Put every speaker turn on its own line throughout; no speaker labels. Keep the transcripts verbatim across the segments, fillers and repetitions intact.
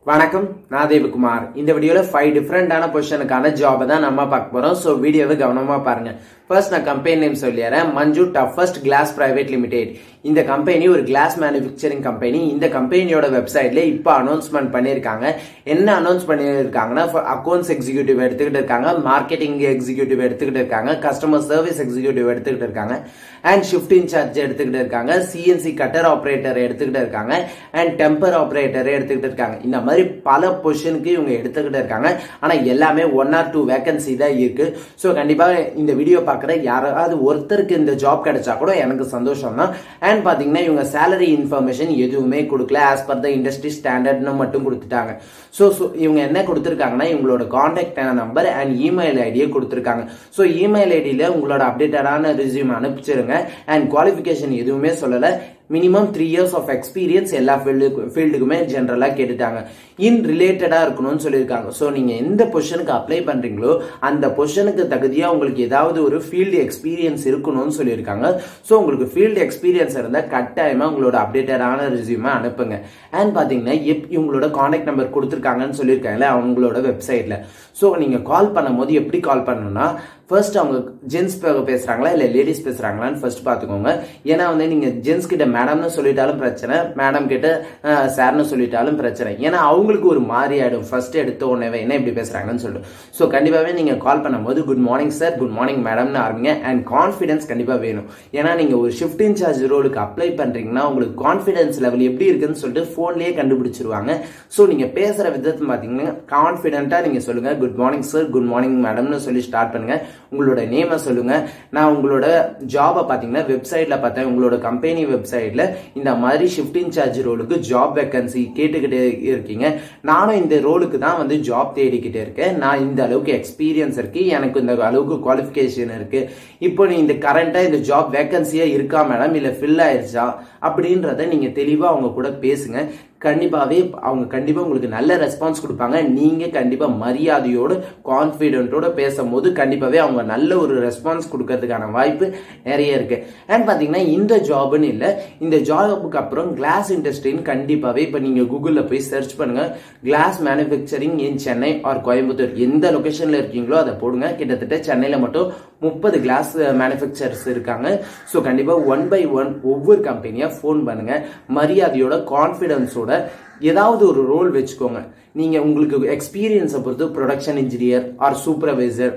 வணக்கம், நான் தேவகுமார். இந்த வீடியோல ஃபைவ் டிஃபரெண்டான பொசிஷனுக்கான ஜாப் தான் நம்ம பார்க்க போறோம். சோ வீடியோவை கவனமா பாருங்க. ஃபர்ஸ்ட் நான் கம்பெனி நேம் சொல்லிடுறேன். Manju toughest glass private limited. இந்த கம்பெனி ஒரு கிளாஸ் மேனுஃபேக்சரிங் கம்பெனி. இந்த கம்பெனியோட வெப்சைட்ல இப்ப அனௌன்ஸ்மெண்ட் பண்ணிருக்காங்க. என்ன அனௌன்ஸ் பண்ணிருக்காங்கன்னா, அக்கௌண்ட்ஸ் எக்ஸிக்யூட்டிவ் எடுத்துக்கிட்டு இருக்காங்க, மார்க்கெட்டிங் எக்ஸிக்யூட்டிவ் எடுத்துக்கிட்டு இருக்காங்க, கஸ்டமர் சர்வீஸ் எக்ஸிக்யூட்டிவ் எடுத்துக்கிட்டு இருக்காங்க, அண்ட் ஷிஃப்ட் இன்சார்ஜ் எடுத்துக்கிட்டு இருக்காங்க, சிஎன்சி கட்டர் ஆபரேட்டர் எடுத்துக்கிட்டு இருக்காங்க, அண்ட் டெம்பர் ஆபரேட்டர் எடுத்துக்கிட்டு இருக்காங்க. இந்த மாதிரி பல பொசிஷனுக்கு இவங்க எடுத்துக்கிட்டு இருக்காங்க. ஆனா எல்லாமே ஒன் ஆர் டூ வேகன்சி தான் இருக்கு. சோ கண்டிப்பா இந்த வீடியோ பாக்குற யாராவது ஒருத்தருக்கு இந்த ஜாப் கிடைச்சா கூட எனக்கு சந்தோஷம் தான். அண்ட் பாத்தீங்கன்னா இவங்க சேலரி இன்ஃபர்மேஷன் எதுவுமே கொடுக்கல. ஆஸ் பர் த இண்டஸ்ட்ரி ஸ்டாண்டர்ட்னு மட்டும் கொடுத்துட்டாங்க. சோ இவங்க என்ன கொடுத்திருக்காங்கன்னா, இவங்களோட கான்டாக்ட் நம்பர் அண்ட் இமெயில் ஐடியை கொடுத்திருக்காங்க. சோ இமெயில் ஐடியில உங்களோட அப்டேட்டடான ரெஸ்யூம் அனுப்பிச்சிருங்க. அண்ட் குவாலிஃபிகேஷன் எதுவுமே சொல்லல. Minimum three years of experience எல்லா ஃபீல்டுக்குமே ஜென்ரலா கேட்டுட்டாங்க. இன் ரிலேட்டடா இருக்கணும்னு சொல்லியிருக்காங்க. ஸோ நீங்க எந்த பொசிஷனுக்கு அப்ளை பண்றீங்களோ அந்த பொசிஷனுக்கு தகுதியா உங்களுக்கு ஏதாவது ஒரு ஃபீல்டு எக்ஸ்பீரியன்ஸ் இருக்கணும்னு சொல்லியிருக்காங்க. ஸோ உங்களுக்கு ஃபீல்டு எக்ஸ்பீரியன்ஸ் இருந்தா கட்டாயமா உங்களோட அப்டேட்டடான ரெஸ்யூமை அனுப்புங்க. அண்ட் பாத்தீங்கன்னா இவங்களோட கான்டாக்ட் நம்பர் கொடுத்துருக்காங்கன்னு சொல்லியிருக்காங்களே அவங்களோட வெப்சைட்ல. ஸோ நீங்க கால் பண்ணும் போது எப்படி கால் பண்ணணும்னா, ஃபர்ஸ்ட் அவங்க ஜென்ஸ் பேசுறாங்களா இல்ல லேடிஸ் பேசுறாங்களான்னு ஃபர்ஸ்ட் பாத்துக்கோங்க. ஏன்னா வந்து நீங்க ஜென்ஸ் கிட்ட மேடம்னு சொல்லிட்டாலும் பிரச்சனை, மேடம் கிட்ட சார்னு சொல்லிட்டாலும் பிரச்சனை. ஏன்னா அவங்களுக்கு ஒரு மாறி ஆயிடும் ஃபர்ஸ்ட் எடுத்த உடனே என்ன இப்படி பேசுறாங்கன்னு சொல்லிட்டு. ஸோ கண்டிப்பாவே நீங்க கால் பண்ணும்போது good morning sir, good morning மேடம்னு ஆரம்பிங்க. அண்ட் கான்ஃபிடன்ஸ் கண்டிப்பா வேணும். ஏன்னா நீங்க ஒரு ஷிஃப்ட் இன்சார்ஜ் ரோலுக்கு அப்ளை பண்றீங்கன்னா உங்களுக்கு கான்ஃபிடன்ஸ் லெவல் எப்படி இருக்குன்னு சொல்லிட்டு போன்லயே கண்டுபிடிச்சிருவாங்க. ஸோ நீங்க பேசுற விதத்தை பாத்தீங்கன்னா கான்ஃபிடென்ட்டா நீங்க சொல்லுங்க. Good morning sir, good morning மேடம்னு சொல்லி ஸ்டார்ட் பண்ணுங்க. உங்களோட நேமை சொல்லுங்க. நான் உங்களோட ஜாபை பாத்தீங்கன்னா வெப்சைட்ல பார்த்தேன். உங்களோட கம்பெனி வெப்சைட்ல இந்த மாதிரி ஷிஃப்ட் இன்சார்ஜ் ரோலுக்கு ஜாப் வேகன்சி கேட்டுக்கிட்டே இருக்கீங்க. நானும் இந்த ரோலுக்கு தான் வந்து ஜாப் தேடிக்கிட்டே இருக்கேன். நான் இந்த அளவுக்கு எக்ஸ்பீரியன்ஸ் இருக்கு, எனக்கு இந்த அளவுக்கு குவாலிஃபிகேஷன் இருக்கு. இப்போ நீ இந்த கரண்டா இந்த ஜாப் வேகன்சியா இருக்கா மேடம், இல்ல ஃபில் ஆயிருச்சா அப்படின்றத நீங்க தெளிவா அவங்க கூட பேசுங்க. கண்டிப்பாவே அவங்க கண்டிப்பா உங்களுக்கு நல்ல ரெஸ்பான்ஸ் கொடுப்பாங்க. நீங்க கண்டிப்பா மரியாதையோட கான்பிடென்ட்டோட பேசும்போது கண்டிப்பாவே அவங்க நல்ல ஒரு ரெஸ்பான்ஸ் கொடுக்கறதுக்கான வாய்ப்பு நிறைய இருக்கு. அண்ட் பாத்தீங்கன்னா இந்த ஜாப்னு இல்ல, இந்த ஜாபுக்கு அப்புறம் கிளாஸ் இண்டஸ்ட்ரின்னு கண்டிப்பாவே இப்ப நீங்க கூகுள்ல போய் சர்ச் பண்ணுங்க. Glass manufacturing in Chennai or Coimbatore, எந்த லொகேஷன்ல இருக்கீங்களோ அதை போடுங்க. கிட்டத்தட்ட சென்னையில மட்டும் முப்பது கிளாஸ் மேனுஃபேக்சரர்ஸ் இருக்காங்க. ஸோ கண்டிப்பா ஒன் பை ஒன் ஒவ்வொரு கம்பெனியா போன் பண்ணுங்க. மரியாதையோட கான்பிடன்ஸோட ஏதாவது ஒரு ரோல் வச்சுக்கோங்க. நீங்க உங்களுக்கு எக்ஸ்பீரியன்ஸை பொறுத்து ப்ரொடக்ஷன் இன்ஜினியர் ஆர் சூப்பர்வைசர்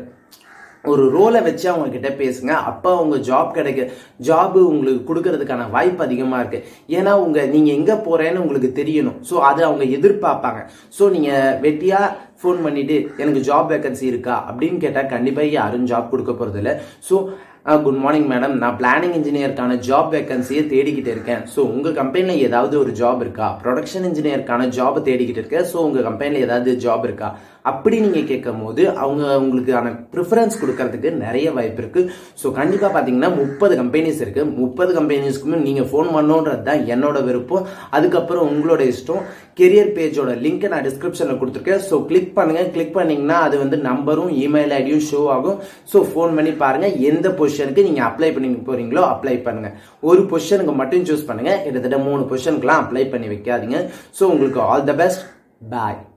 ஒரு ரோலை வச்சு அவங்க கிட்ட பேசுங்க. அப்ப அவங்க ஜாப் கிடைக்க ஜாப் உங்களுக்கு கொடுக்கறதுக்கான வாய்ப்பு அதிகமா இருக்கு. ஏன்னா உங்க நீங்க எங்க போறேன்னு உங்களுக்கு தெரியணும். ஸோ அதை அவங்க எதிர்பார்ப்பாங்க. ஸோ நீங்க வெட்டியா ஃபோன் பண்ணிட்டு எனக்கு ஜாப் வேகன்சி இருக்கா அப்படின்னு கேட்டா கண்டிப்பா யாரும் ஜாப் கொடுக்க போறது இல்லை. ஸோ குட் மார்னிங் மேடம், நான் பிளானிங் இன்ஜினியருக்கான ஜாப் வேகன்சியை தேடிக்கிட்டு இருக்கேன். ஸோ உங்க கம்பெனில ஏதாவது ஒரு ஜாப் இருக்கா? ப்ரொடக்ஷன் இன்ஜினியருக்கான ஜாப் தேடிக்கிட்டு இருக்கேன். ஸோ உங்க கம்பெனில ஏதாவது ஜாப் இருக்கா அப்படி நீங்க கேட்கும் போது அவங்க உங்களுக்கான ப்ரிஃபரன்ஸ் கொடுக்கறதுக்கு நிறைய வாய்ப்பு இருக்கு. ஸோ கண்டிப்பா பாத்தீங்கன்னா முப்பது கம்பெனிஸ் இருக்கு. முப்பது கம்பெனிஸ்க்குமே நீங்க ஃபோன் பண்ணணுன்றது தான் என்னோட விருப்பம். அதுக்கப்புறம் உங்களோட இஷ்டம். கெரியர் பேஜோட லிங்க் நான் டிஸ்கிரிப்ஷன்ல கொடுத்துருக்கேன். ஸோ கிளிக் பண்ணுங்க. கிளிக் பண்ணீங்கன்னா அது வந்து நம்பரும் இமெயில் ஐடியும் ஷோ ஆகும். ஸோ ஃபோன் பண்ணி பாருங்க. எந்த பொசிஷனுக்கு நீங்க அப்ளை பண்ணி போறீங்களோ அப்ளை பண்ணுங்க. ஒரு பொசிஷனுக்கு மட்டும் சூஸ் பண்ணுங்க. கிட்டத்தட்ட மூணு பொசிஷனுக்குலாம் அப்ளை பண்ணி வைக்காதீங்க. ஸோ உங்களுக்கு ஆல் த பெஸ்ட். பாய்.